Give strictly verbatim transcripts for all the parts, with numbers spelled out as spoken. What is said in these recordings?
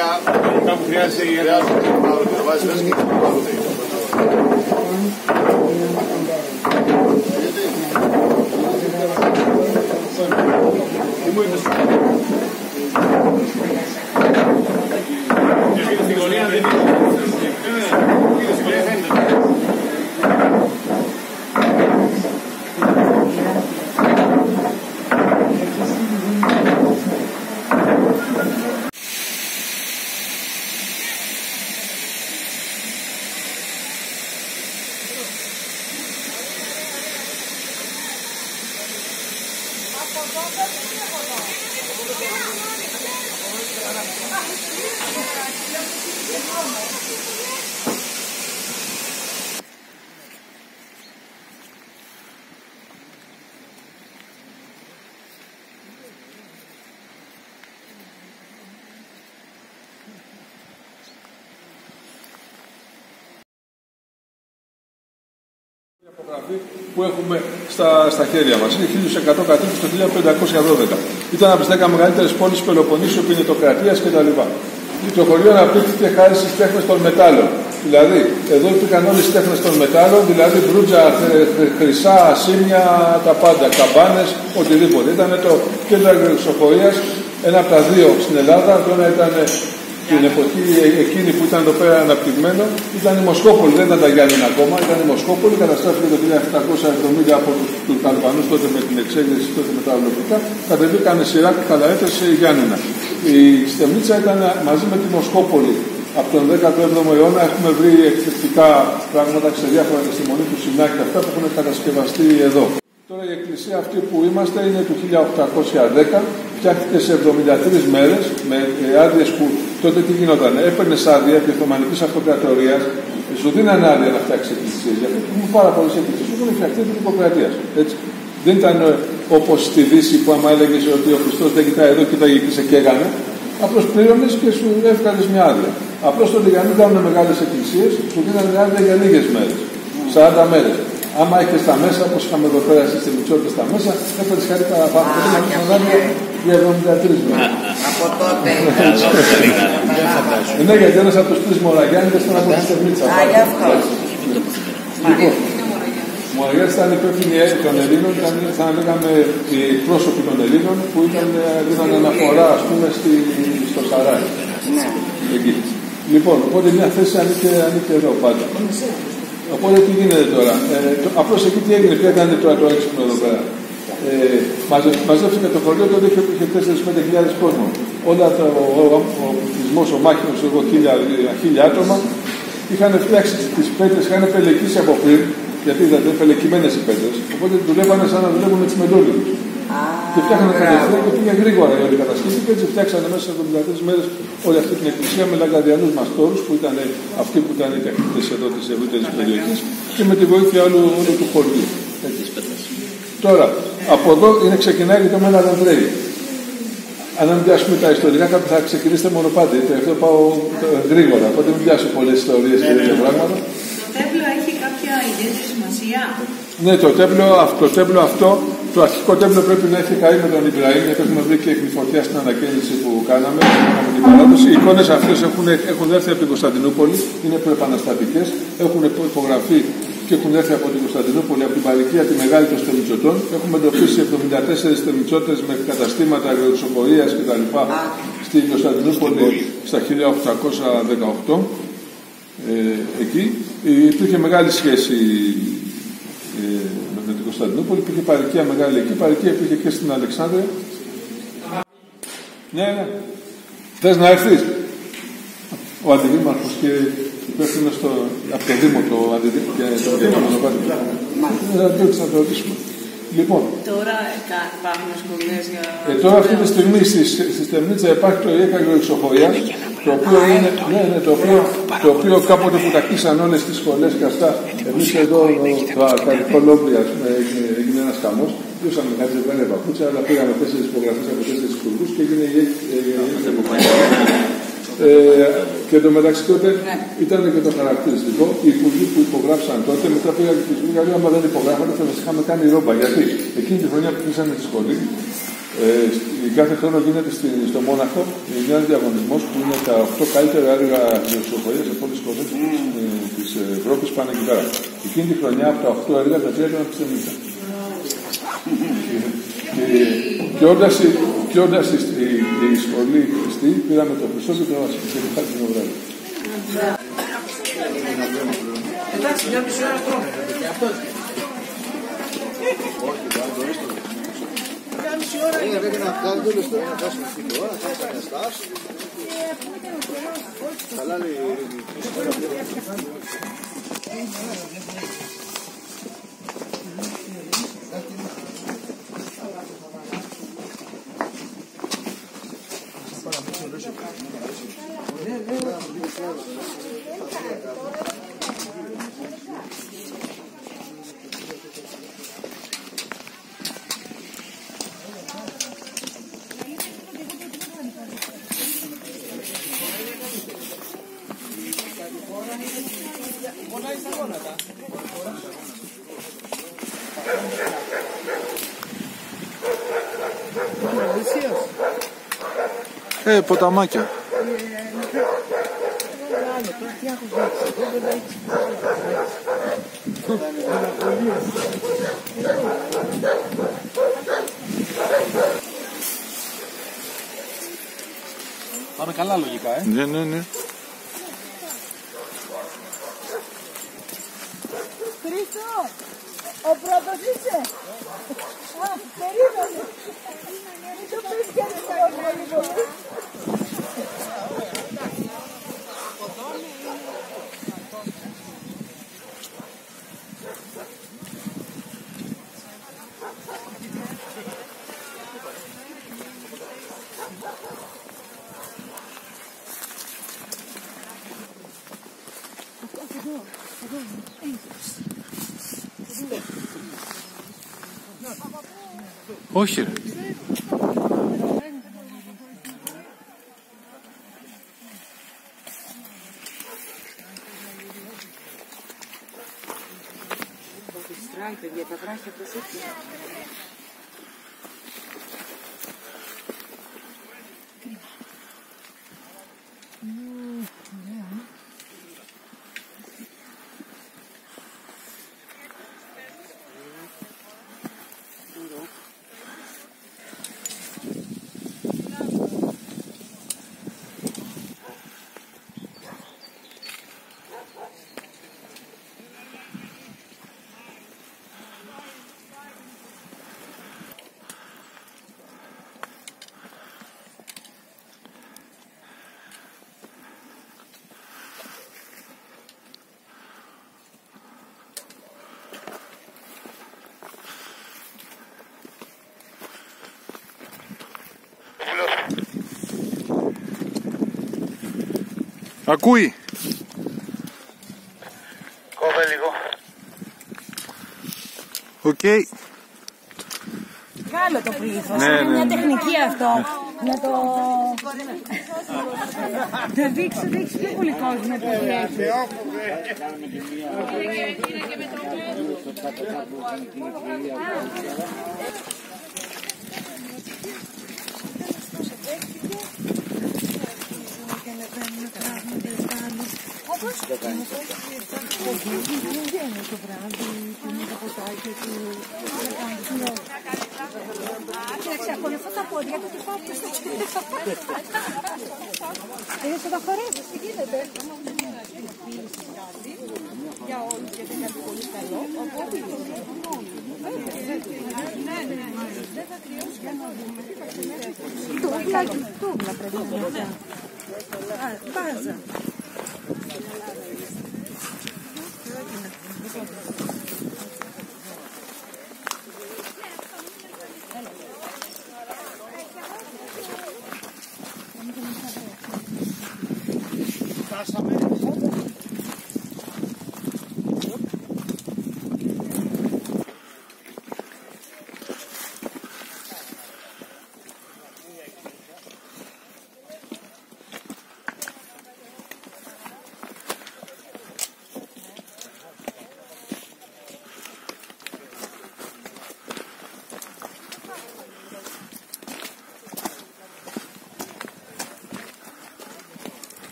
παιδιά, κάπου χρειάζεται η Ελλάδα να το βάζει μέσα και να το βάλετε. Τι μου είπες? Και στην γωνία δεν είναι. Στην γωνία δεν είναι. Που έχουμε στα, στα χέρια μας. Είναι χίλια εκατό κατοίκους το χίλια πεντακόσια δώδεκα. Ήταν από τις δέκα μεγαλύτερες πόλεις Πελοποννήσου, ποινητοκρατίας κτλ. Το χωριό αναπτύχθηκε χάρη στις τέχνες των μετάλλων. Δηλαδή, εδώ υπήρχαν όλες τις τέχνες των μετάλλων, δηλαδή μπρούτζα, χρυσά, ασήμια, τα πάντα, καμπάνες, οτιδήποτε. Ήταν το κέντρο αγριοξοφορίας, ένα από τα δύο στην Ελλάδα. Το ένα ήταν την εποχή εκείνη που ήταν εδώ πέρα αναπτυγμένο, ήταν η Μοσχόπολη, δεν ήταν τα Γιάννηνα ακόμα, ήταν η Μοσχόπολη, καταστράφηκε το χίλια επτακόσια εβδομήντα από τους Τουρκαλβανούς τότε με την εξέγερση, τότε με τα ολοπικά, κατεβήκαν σειρά και καλαέτες σε Γιάννηνα. Η Στεμνίτσα ήταν μαζί με τη Μοσχόπολη. Από τον δέκατο έβδομο αιώνα έχουμε βρει εκπληκτικά πράγματα σε διάφορα επιστημονή του Σινάκη, αυτά που έχουν κατασκευαστεί εδώ. Τώρα η εκκλησία αυτή που είμαστε είναι του χίλια οκτακόσια δέκα, φτιάχτηκε σε εβδομήντα τρεις μέρες με άδειες που τότε τι γινόταν. Έπαιρνες άδεια τη Οθωμανικής Αυτοκρατορίας, σου δίνανε άδεια να φτιάξει εκκλησίες. Γιατί έχουμε πάρα πολλές εκκλησίες που έχουν φτιαχτεί την Υποκρατία. Δεν ήταν όπως στη Δύση που άμα έλεγες ότι ο Χριστός δεν κοιτάει εδώ, κοιτάει εκεί σε καίγανε. Απλώς πλήρωνες και σου έβγαλες μια άδεια. Απλώς στο Λιγανί κάνουν μεγάλες εκκλησίες, σου δίνανε άδεια για λίγες μέρες, σαράντα μέρες. Άμα έχεις τα μέσα, όπως είχαμε εδώ πέρα στις Τελειτσότητες τα μέσα, έφερες κάτι παραπάνω. Για εβδομήντα τρεις μέρες. Από τότε. Ναι, γιατί ένας από τους τρεις Μοραγιάννηδες ήταν από τη Στεμνίτσα. Α, γι' αυτό. Λοιπόν, Μοραγιάννηδες ήταν υπεύθυνοι των Ελλήνων, ήταν, θα λέγαμε, οι πρόσωποι των Ελλήνων που ήταν, ήταν αναφορά, ας πούμε, στη, στο Σαράι. Ναι. Εκεί. Λοιπόν, οπότε μια θέση ανήκε, ανήκε εδώ πάντα. Οπότε τι γίνεται τώρα. Ε, το, απλώς εκεί τι έγινε, ποια ήταν τώρα το έξυπνο εδώ πέρα. Ε, μαζεύτηκε το χωριό, τότε είχε, είχε τέσσερις με πέντε χιλιάδες κόσμο. Όλα το, ο πληθυσμός, ο, ο, ο μάχημος, εγώ χίλια, χίλια άτομα, είχαν φτιάξει τις πέτρες, είχαν πελεκίσει από πριν, γιατί ήταν πελεκημένες οι πέτρες. Οπότε δουλεύανε σαν να δουλεύουν έτσι με ντόλοι τους. Και φτιάχνανε κατευθείαν και πήγε γρήγορα η όλη κατασκευή και έτσι φτιάξανε μέσα σε εβδομήντα τρεις μέρες όλη αυτή την εκκλησία με λαγκαδιανούς μαστόρους που ήταν αυτοί που ήταν οι τεχνίτες εδώ της ευρύτερης περιοχής και με τη βοήθεια όλου, όλου του χωριού. Τώρα, από εδώ είναι ξεκινάει και το Μένα Λαντρέι. Αν μην πιάσουμε τα ιστορικά, κάποιοι θα ξεκινήσετε μονοπάτι. Αυτό πάω γρήγορα, οπότε μην πιάσω πολλές ιστορίες και τέτοια πράγματα. Το τέμπλο έχει κάποια ιδιαίτερη σημασία. Ναι, το τέμπλο, το τέμπλο αυτό, το αρχικό τέμπλο πρέπει να έχει καεί με τον Ιμπραήμ, γιατί έχουμε βρει και εκνηφωτιά στην ανακαίνιση που κάναμε, κάναμε την παράδοση. Οι εικόνες αυτές έχουν, έχουν έρθει από την Κωνσταντινούπολη, είναι προεπαναστατικές, έχουν υπογραφεί και έχουν έρθει από την Κωνσταντινούπολη, από την παροικία τη Μεγάλη των Στεμνιτσωτών. Έχουμε εντοπίσει εβδομήντα τέσσερις Στεμνιτσώτες με καταστήματα αγριοξοφορίας κτλ. Στην Κωνσταντινούπολη στα χίλια οκτακόσια δεκαοκτώ. Ε, εκεί υπήρχε μεγάλη σχέση ε, με την Κωνσταντινούπολη, υπήρχε παροικία μεγάλη εκεί, παροικία υπήρχε και στην Αλεξάνδρεια. Ναι, ναι. Θες να έρθεις? Ο αντιδήμαρχος και υπεύθυνος από το Δήμο, το αντιδήμαρχο και το Δήμο να πάρει. Θα το ρωτήσουμε. Λοιπόν, τώρα υπάρχουν σχολές για... Ε, τώρα αυτή τη στιγμή στη, στη Στεμνίτσα υπάρχει το ΙΕΚ Αγριοξοφορίας, το οποίο είναι, ναι, ναι, το οποίο, το οποίο κάποτε που τα κλείσαν όλες τις σχολές και αυτά, εμείς εδώ το Αρκαδικό Λόμπι, ας πούμε, έγινε ένας χαμός, δούσαμε κάτι ζευγάρια παπούτσια, αλλά πήγαμε τέσσερις υπογραφές από τέσσερις υπουργούς και έγινε η ΙΕΚ. Ε, και το μεταξύ τότε ναι. Ήταν και το χαρακτηριστικό. Οι υπουργοί που υπογράψαν τότε, μετά πήγαν και τους Βουλγαροί, άμα δεν υπογράφανε, θα μας είχαμε κάνει ρόμπα. Γιατί εκείνη τη χρονιά που κλείσανε τη σχολή, Ε, κάθε χρόνο γίνεται στη, στο Μόναχο ένας διαγωνισμός που είναι τα οκτώ καλύτερα έργα φιλοξενίας σε όλες τις χώρες mm. ε, της Ευρώπης πάνε εκεί πέρα. Εκείνη τη χρονιά από τα οκτώ έργα τα τρία ήταν ψεμίτα. Και όντας η σχολή Χριστή πήραμε το χρυσό και το χάρη την βράδυ. Εντάξει, μια μισή ώρα ακόμα. Μια μισή ώρα είναι. Πρέπει να βγάλει το λεπτό, να φτάσουμε στην ώρα, θα σας αναστάσουν. Καλά λέει η Ρίδη. Ε, ποταμάκια. Πάμε καλά λογικά, ε. Ναι, ναι, ναι. Χρήστο, ο πρώτος είσαι. Α, περίμενε. Μην το πεις και δεν θα είναι πολύ. Όχι ρε. Στράει, παιδιά, τα βράχια προσέχει. Ακούει. Κόβε λίγο. Οκ. Okay. Κάλο το πλήθος. Ναι, είναι ναι, μια ναι. τεχνική αυτό. Να το... Θα δείξει, δείξει πιο πολύ κόσμο που έχει. Κοίταξε, ακολουθώ τα πόδια του και πάω προς το κέντρο. Είδες τα χορεύεις, τι γίνεται. Για όλους και δεν είναι πολύ καλό. Οπότε δεν θα κρυώσει για να δούμε. Τούβλα πρέπει να είναι. Μπάζα.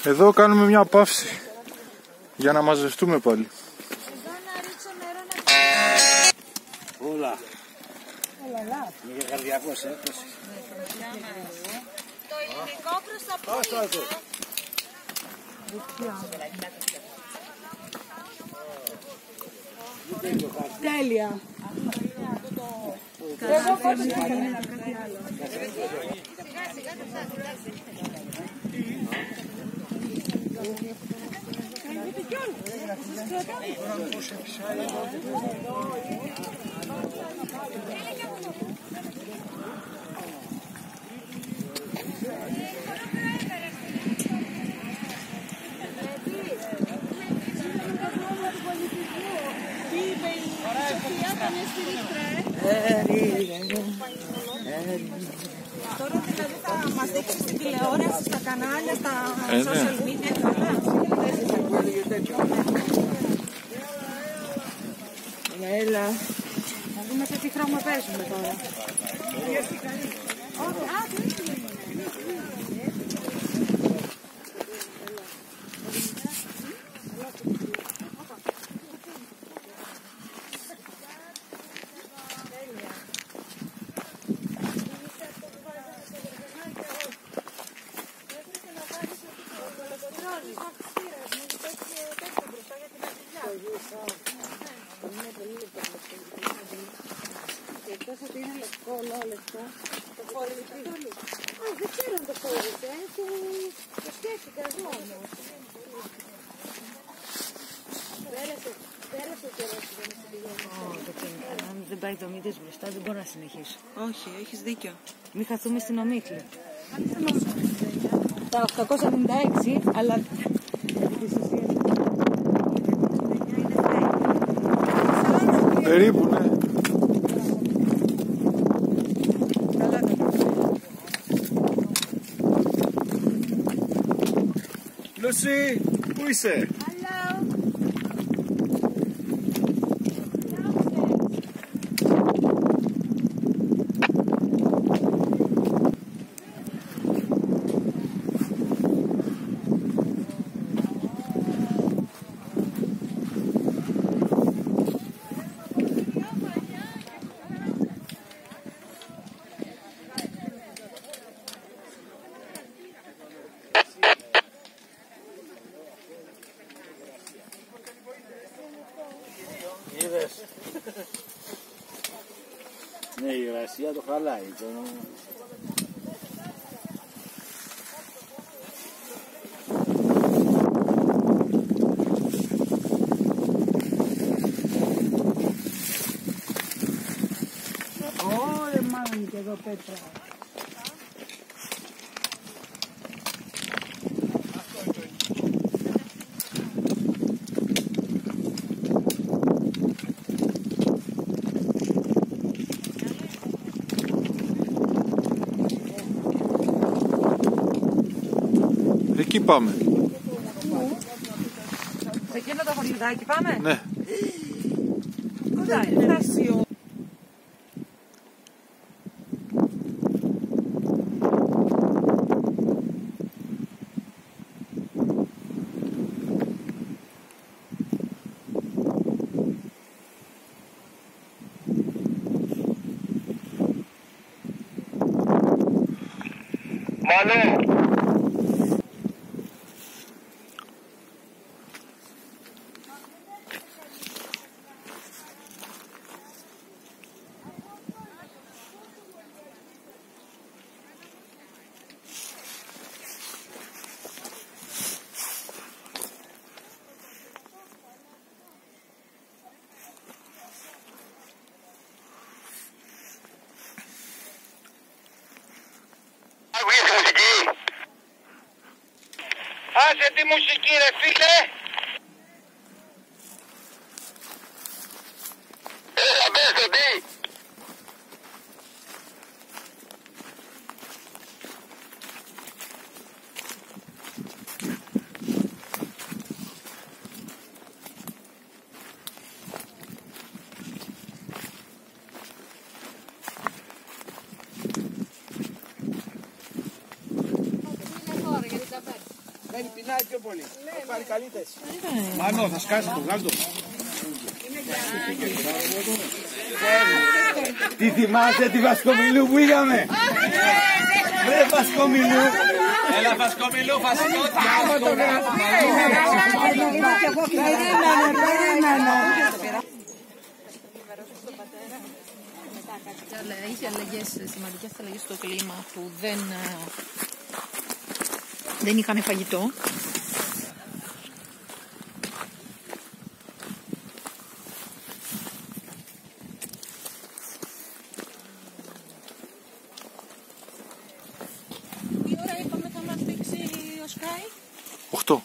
Εδώ κάνουμε μια παύση για να μαζευτούμε πάλι. Εδώ να ρίξω νερό να... Όλα. Όλα, Είναι για καρδιακός, ε. το υλικό προς τα πίσω. Τέλεια. Εγώ πόσο θα έκανα κάτι άλλο. Τώρα δηλαδή θα μας δείξει στην τηλεόραση, στα κανάλια, στα ε, social media, καλά. Έλα. Να δούμε σε τι χρώμα παίζουμε τώρα. Εκτός ότι είναι λευκό, όλο λευκό, το φορητή. Α, δεν ξέρω αν το φορητή, το σκέφτηκα εγώ όμως. Πέρασε, πέρασε ο καιρός που δεν σε πηγαίνει. Αν δεν πάει το μύτης μπροστά δεν μπορώ να συνεχίσω. Όχι, έχεις δίκιο. Μην χαθούμε στην ομίχλη. Τα οκτακόσια εβδομήντα έξι, αλλά... Περίπου, ναι. Λούσι, πού είσαι? Είδες. Ναι, η υγρασία το χαλάει. Το... Ωρε μάλλον και εδώ πέτρα. Εκεί πάμε. Σε εκείνο το χωριουδάκι πάμε. Ναι. Κοντά είναι. Φτάσει. Μαλό. Άσε τη μουσική ρε φίλε. Έλα πες το τι. Μένει πεινάει πιο πολύ. Θα πάρει καλή θέση. Μάνο, θα σκάσει το γάλτο. Τι θυμάσαι τη Βασκομιλού που είχαμε? Βρε Βασκομιλού. Έλα Βασκομιλού, φασικότητα. Είχε αλλαγές, σημαντικές αλλαγές στο κλίμα που δεν, δεν είχαν φαγητό. Τι ώρα είπαμε θα μας δείξει ο Σκάι? Οχτώ.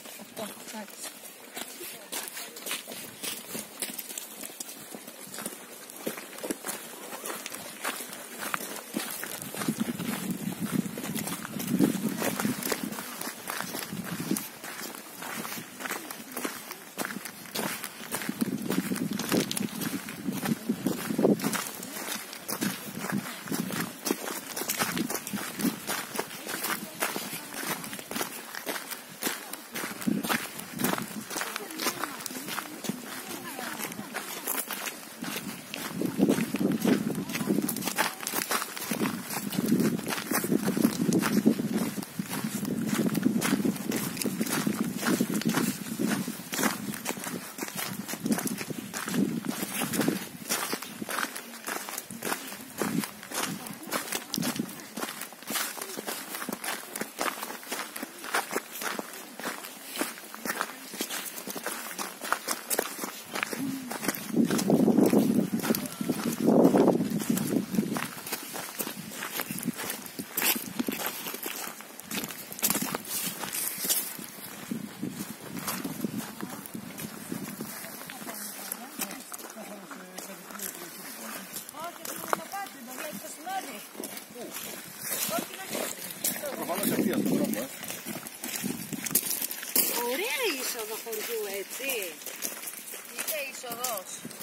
Ωραία είσοδο χωριού, έτσι. Είναι είσοδος.